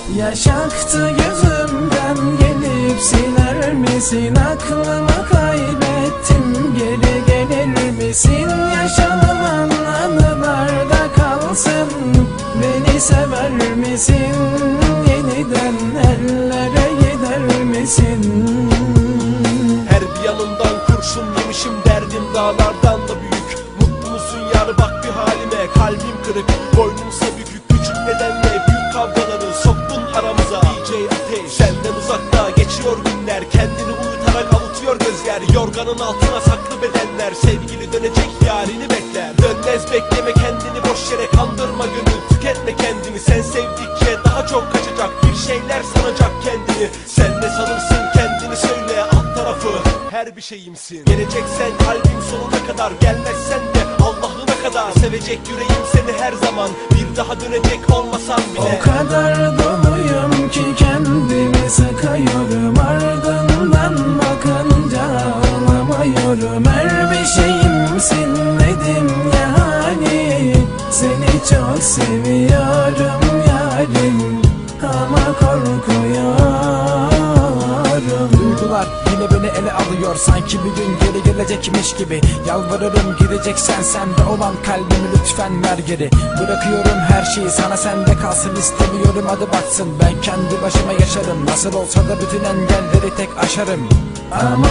Yaşaktı gözümden gelip siler misin? Aklımı kaybettim, geri gelir misin? Yaşanılan anılarda kalsın, beni sever misin? Yeniden ellere gider misin? Her bir yanından kurşun yemişim, derdim dağlardan da büyük. Mutlu musun yar, bak bir halime, kalbim kırık, boynumsa bükük. Küçük nedenle büyük kavgaları soktun aramıza. DJ Ateş, senden uzakta geçiyor günler, kendini uyutarak avutuyor gözler. Yorganın altına saklı bedenler, sevgili dönecek yarini bekler. Dönmez bekleme kendini, boş yere kandırma gönül, tüketme kendini. Sen sevdikçe daha çok kaçacak, bir şeyler sanacak kendini. Sen ne sanırsın kendini söyle, alt tarafı her bir şeyimsin. Geleceksen kalbim sonuna kadar, gelmezsen de Allah'ına kadar. Sevecek yüreğim seni her zaman, bir daha dönecek olmasan bile. O kadar doluyum ki kendimi sıkıyorum, ardından bakınca ağlamıyorum. Her bir şeyimsin dedim ya hani, seni çok seviyorum yarim, ama korkuyorum. Duygular yine beni ele alıyor, sanki bir gün geri gelecekmiş gibi. Yalvarırım, gireceksen sende olan kalbimi lütfen ver geri. Bırakıyorum her şeyi sana, sende kalsın istemiyorum, adı batsın. Ben kendi başıma yaşarım, nasıl olsa da bütün engelleri tek aşarım. Ama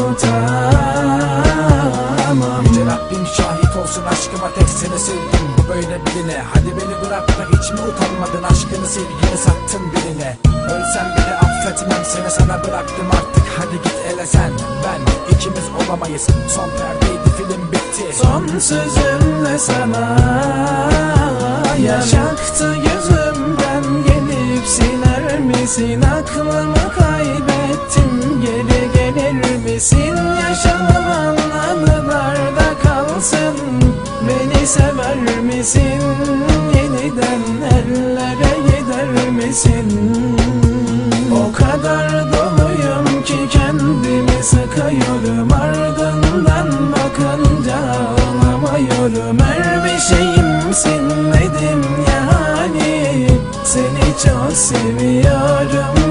unutamam. Yüce Rabbim şahit olsun, aşkıma tek seni sevdim, bu böyle biline. Hadi beni bırak da hiç mi utanmadın, aşkını sevgini sattın birine. Ölsem bile affetmem seni, sana bıraktım artık, hadi git ele sen. Ben ikimiz olamayız, son perdeydi, film bitti. Son sözümle sana, yaşaktı gözümden gelip siler misin? Aklımı kaybettim, geri gelir misin? Yaşanılan anılarda kalsın, beni sever misin? Yeniden ellere gider misin? O kadar doluyum ki kendimi sıkıyorum, ardından bakınca ağlamıyorum. Her bir şeyimsin dedim ya hani, seni çok seviyorum